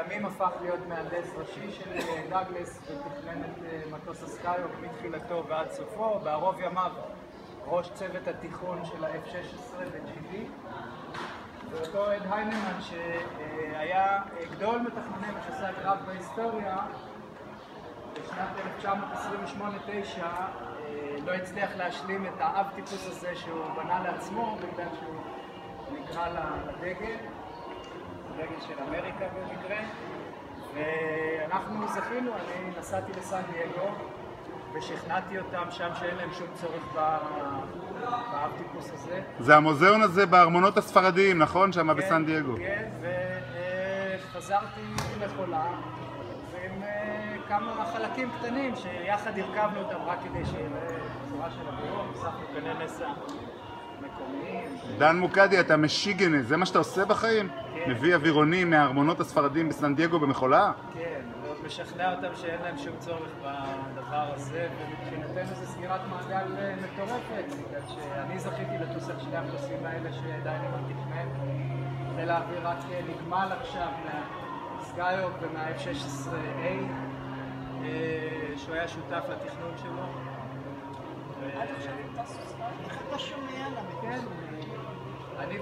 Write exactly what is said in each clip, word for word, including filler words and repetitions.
לימים הפך להיות מהנדס ראשי של דאגלס ותכנן את מטוס הסקייהוק מתחילתו ועד סופו, בערוב ימיו ראש צוות התיכון של ה-אף שש עשרה ב-ג'י די. ואותו אד היינמן שהיה גדול מתכנני מטוסי הקרב בהיסטוריה, בשנת אלף תשע מאות עשרים ושמונה תשע לא הצליח להשלים את האב טיפוס הזה שהוא בנה לעצמו בגלל שהוא נקרא לדגל, דגל של אמריקה במקרה, ואנחנו זכינו. אני נסעתי לסן דייגו ושכנעתי אותם שם שאין להם שום צורך באב טיפוס הזה. זה המוזיאון הזה בארמונות הספרדיים, נכון? שם כן, בסן דייגו. כן, וחזרתי לחולה ועם כמה חלקים קטנים שיחד הרכבנו אותם רק כדי שיראה צורה של אווירון, הוספנו קני נסע מקומיים. דן מוקדי, אתה משיגנה, זה מה שאתה עושה בחיים? כן. מביא אווירונים מהארמונות הספרדיים בסן דייגו במחולה? כן, ועוד משכנע אותם שאין להם שום צורך בדבר הזה, ומבחינתנו זה סגירת מעגל מטורפת, בגלל שאני זכיתי לטוס על שני המטוסים האלה שדיינמן תכנן. חיל האוויר רק נגמל עכשיו מהסקייהוק ומה-אף שש עשרה איי, שהוא היה שותף לתכנון שלו. עד עכשיו אתה טסו, איך אתה שומע למטוס? כן, אני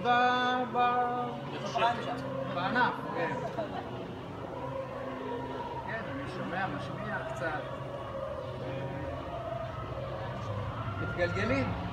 בענף, כן. כן, אני שומע, משמיע קצת. מתגלגלים.